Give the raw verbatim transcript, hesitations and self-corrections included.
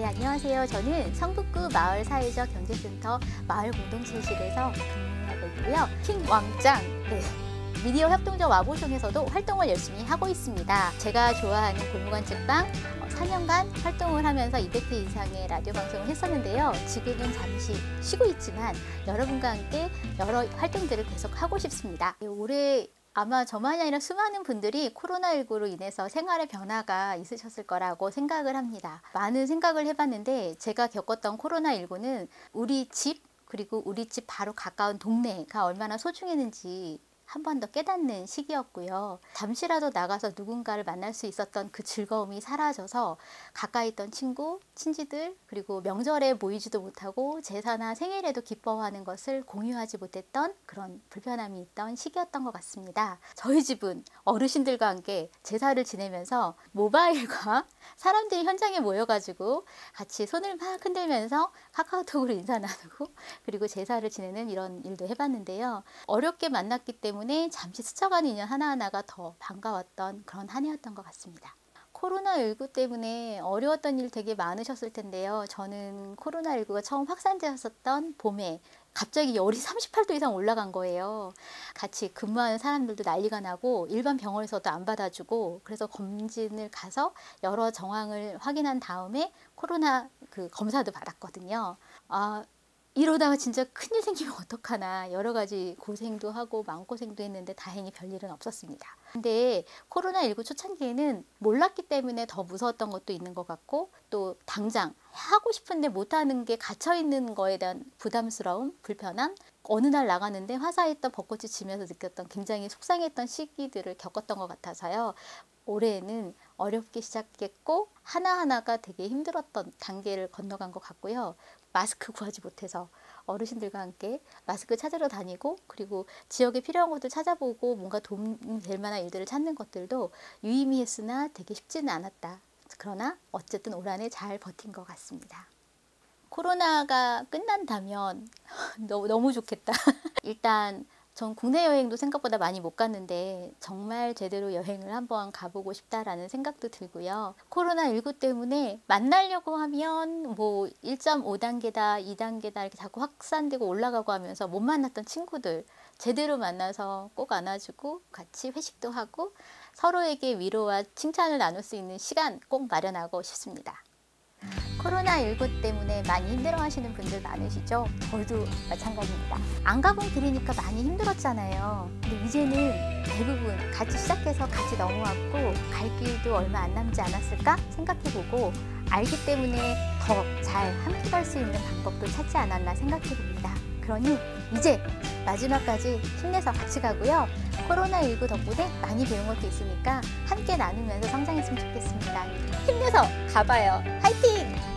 네, 안녕하세요. 저는 성북구 마을사회적 경제센터 마을공동체실에서 근무하고 있고요. 킹왕짱, 네, 미디어 협동조 와보숑에서도 활동을 열심히 하고 있습니다. 제가 좋아하는 골무관 책방 사 년간 활동을 하면서 이백 회 이상의 라디오 방송을 했었는데요. 지금은 잠시 쉬고 있지만 여러분과 함께 여러 활동들을 계속 하고 싶습니다. 올해 아마 저만이 아니라 수많은 분들이 코로나십구로 인해서 생활의 변화가 있으셨을 거라고 생각을 합니다. 많은 생각을 해봤는데 제가 겪었던 코로나십구는 우리 집 그리고 우리 집 바로 가까운 동네가 얼마나 소중했는지 한 번 더 깨닫는 시기였고요. 잠시라도 나가서 누군가를 만날 수 있었던 그 즐거움이 사라져서 가까이 있던 친구, 친지들 그리고 명절에 모이지도 못하고 제사나 생일에도 기뻐하는 것을 공유하지 못했던 그런 불편함이 있던 시기였던 것 같습니다. 저희 집은 어르신들과 함께 제사를 지내면서 모바일과 사람들이 현장에 모여가지고 같이 손을 막 흔들면서 카카오톡으로 인사 나누고 그리고 제사를 지내는 이런 일도 해봤는데요. 어렵게 만났기 때문에 잠시 스쳐가는 인연 하나하나가 더 반가웠던 그런 한 해였던 것 같습니다. 코로나십구 때문에 어려웠던 일 되게 많으셨을 텐데요. 저는 코로나십구가 처음 확산되었었던 봄에 갑자기 열이 삼십팔 도 이상 올라간 거예요. 같이 근무하는 사람들도 난리가 나고 일반 병원에서도 안 받아주고 그래서 검진을 가서 여러 정황을 확인한 다음에 코로나 그 검사도 받았거든요. 아, 이러다가 진짜 큰일 생기면 어떡하나 여러 가지 고생도 하고 마음고생도 했는데 다행히 별일은 없었습니다. 근데 코로나십구 초창기에는 몰랐기 때문에 더 무서웠던 것도 있는 것 같고 또 당장 하고 싶은데 못하는 게 갇혀있는 거에 대한 부담스러움, 불편함 어느 날 나가는데 화사했던 벚꽃이 지면서 느꼈던 굉장히 속상했던 시기들을 겪었던 것 같아서요. 올해는 어렵게 시작했고 하나하나가 되게 힘들었던 단계를 건너간 것 같고요. 마스크 구하지 못해서 어르신들과 함께 마스크 찾으러 다니고 그리고 지역에 필요한 것들 찾아보고 뭔가 도움이 될 만한 일들을 찾는 것들도 유의미했으나 되게 쉽지는 않았다. 그러나 어쨌든 올 한 해 잘 버틴 것 같습니다. 코로나가 끝난다면 너무, 너무 좋겠다. 일단 전 국내 여행도 생각보다 많이 못 갔는데 정말 제대로 여행을 한번 가보고 싶다라는 생각도 들고요. 코로나십구 때문에 만나려고 하면 뭐 일 점 오 단계다, 이 단계다 이렇게 자꾸 확산되고 올라가고 하면서 못 만났던 친구들 제대로 만나서 꼭 안아주고 같이 회식도 하고 서로에게 위로와 칭찬을 나눌 수 있는 시간 꼭 마련하고 싶습니다. 코로나십구 때문에 많이 힘들어하시는 분들 많으시죠? 저도 마찬가지입니다. 안 가본 길이니까 많이 힘들었잖아요. 근데 이제는 대부분 같이 시작해서 같이 넘어왔고 갈 길도 얼마 안 남지 않았을까 생각해보고 알기 때문에 더 잘 함께 갈 수 있는 방법도 찾지 않았나 생각해봅니다. 그러니 이제 마지막까지 힘내서 같이 가고요. 코로나십구 덕분에 많이 배운 것도 있으니까 함께 나누면서 성장했으면 좋겠습니다. 힘내서 가봐요. 화이팅!